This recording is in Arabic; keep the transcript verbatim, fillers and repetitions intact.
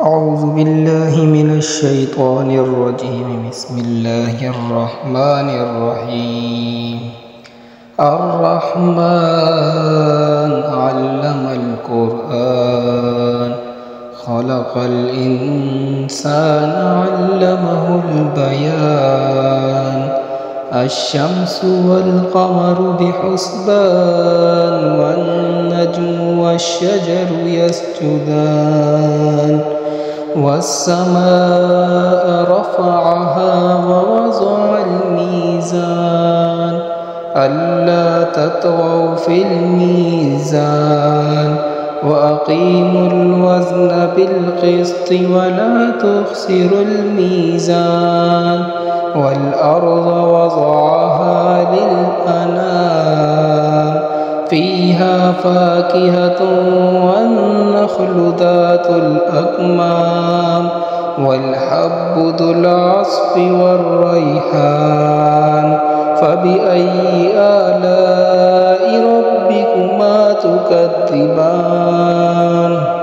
أعوذ بالله من الشيطان الرجيم. بسم الله الرحمن الرحيم. الرحمن علم القرآن خلق الإنسان علمه البيان. الشمس والقمر بحسبان والنجم والشجر يسجدان. والسماء رفعها ووضع الميزان ألا تطغوا في الميزان وأقيموا الوزن بالقسط ولا تخسروا الميزان. والأرض وضعها للأنام فيها فاكهة والنخل ذات الأكمام والحب ذو العصف والريحان. فبأي آلاء ربكما تكذبان؟